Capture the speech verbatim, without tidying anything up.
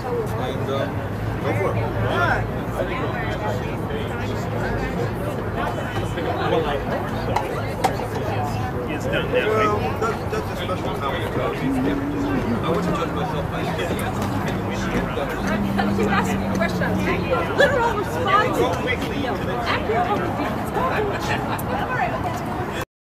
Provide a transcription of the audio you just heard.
And um, go for it. Well, that's, that's a special talent. I wouldn't judge myself by He's asking a question.